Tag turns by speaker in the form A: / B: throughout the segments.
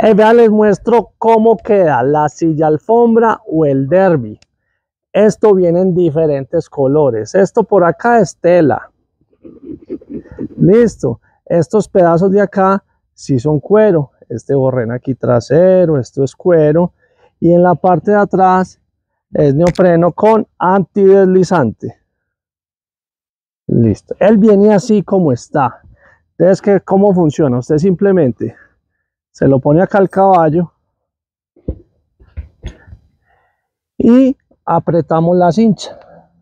A: Vean, les muestro cómo queda la silla alfombra o el derby. Esto viene en diferentes colores. Esto por acá es tela. Listo. Estos pedazos de acá sí son cuero. Este borrén aquí trasero, esto es cuero. Y en la parte de atrás es neopreno con antideslizante. Listo. Él viene así como está. Entonces, ¿cómo funciona? Usted simplemente se lo pone acá al caballo y apretamos la cincha.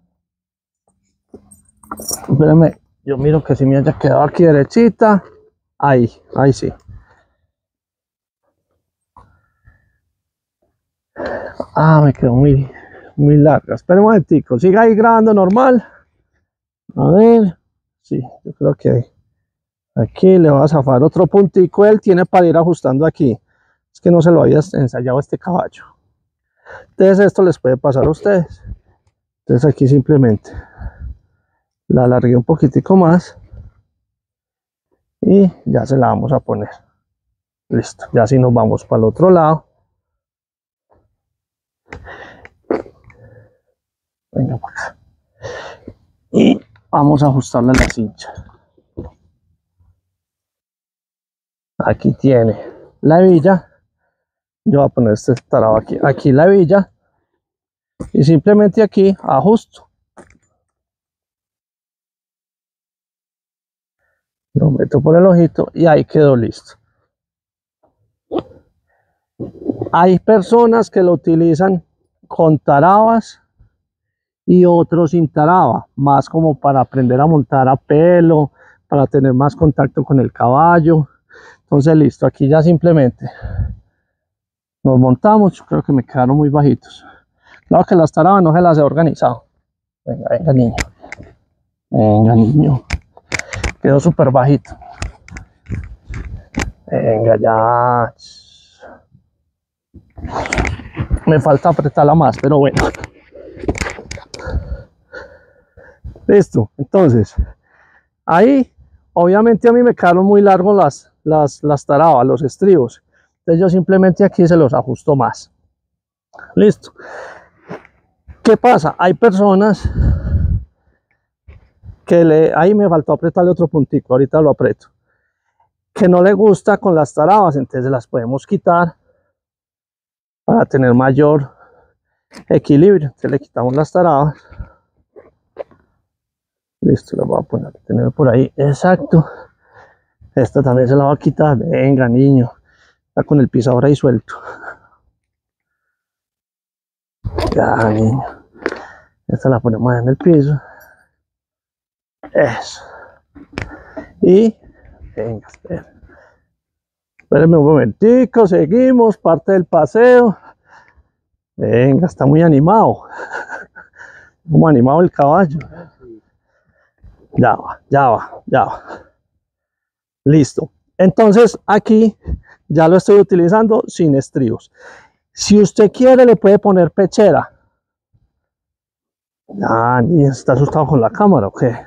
A: Espérame, yo miro que si me haya quedado aquí derechita. Ahí sí. Me quedó muy larga. Espera un momentico, siga ahí grabando normal. A ver, sí, yo creo que aquí le voy a zafar otro puntico. Él tiene para ir ajustando aquí. Es que no se lo había ensayado este caballo. Entonces esto les puede pasar a ustedes. Entonces aquí simplemente la alargué un poquitico más y ya se la vamos a poner. Listo, ya así nos vamos para el otro lado. Venga para acá y vamos a ajustarle la cincha. Aquí tiene la hebilla. Yo voy a poner este tarado aquí la hebilla y simplemente aquí ajusto. Lo meto por el ojito y ahí quedó listo. Hay personas que lo utilizan con tarabas y otros sin taraba, más como para aprender a montar a pelo, para tener más contacto con el caballo. Entonces listo, aquí ya simplemente nos montamos. Yo creo que me quedaron muy bajitos. Claro que las tarabas no se las he organizado. Venga, venga niño. Venga niño. Quedó súper bajito. Venga ya. Me falta apretarla más, pero bueno. Listo, entonces ahí obviamente a mí me quedaron muy largos las tarabas, los estribos. Entonces yo simplemente aquí se los ajusto más. Listo. ¿Qué pasa? Hay personas que ahí me faltó apretarle otro puntico, ahorita lo aprieto, que no le gusta con las tarabas, entonces las podemos quitar para tener mayor equilibrio. Entonces le quitamos las tarabas. Listo, la voy a poner, tener por ahí, exacto. Esta también se la va a quitar. Venga niño, está con el pisador ahí suelto. Ya niño, esta la ponemos en el piso. Eso. Y venga, espérenme un momentico, seguimos, parte del paseo. Venga, está muy animado. Como animado el caballo. Ya va. Listo. Entonces aquí ya lo estoy utilizando sin estribos. Si usted quiere le puede poner pechera. Ah, ¿está asustado con la cámara o qué?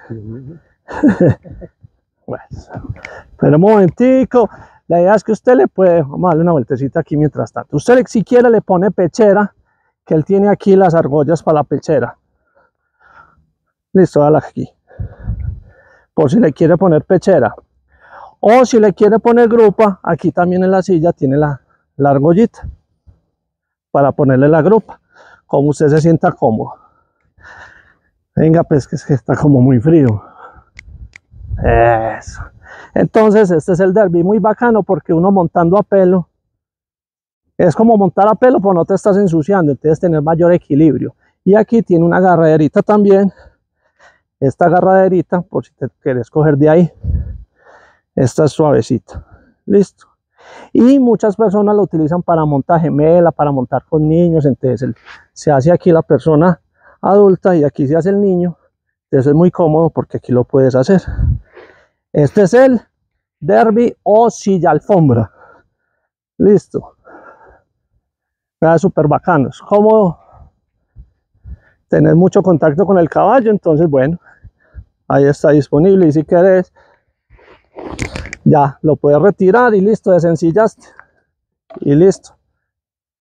A: Bueno, pero un momentico. La idea es que usted le puede, vamos a darle una vueltecita aquí mientras tanto. Usted si quiere le pone pechera, que él tiene aquí las argollas para la pechera. Listo, dale aquí. Por si le quiere poner pechera. O si le quiere poner grupa, aquí también en la silla tiene la argollita para ponerle la grupa, como usted se sienta cómodo. Venga, pues que está como muy frío. Eso. Entonces este es el derby, muy bacano porque uno montando a pelo es como montar a pelo, pero no te estás ensuciando, entonces tener mayor equilibrio. Y aquí tiene una agarraderita también. Esta agarraderita, por si te quieres coger de ahí, esta es suavecita. Listo. Y muchas personas lo utilizan para montar gemela, para montar con niños. Entonces se hace aquí la persona adulta y aquí se hace el niño. Entonces es muy cómodo porque aquí lo puedes hacer. Este es el derby o silla alfombra. Listo. Es súper bacano, es cómodo. Tener mucho contacto con el caballo, entonces bueno, ahí está disponible. Y si querés, ya lo puedes retirar y listo, desencillaste. y listo.